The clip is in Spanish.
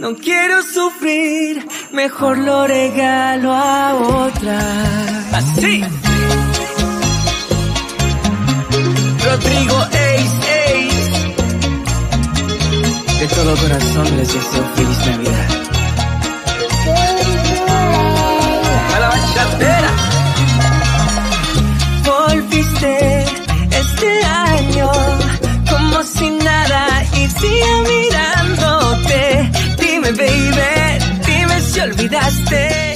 No quiero sufrir, mejor lo regalo a otra. Así. Rodrigo Ace. De todo corazón les deseo feliz Navidad. A la bachatera. Volviste este año como si nada y sigo mirándote. Dime baby, dime si olvidaste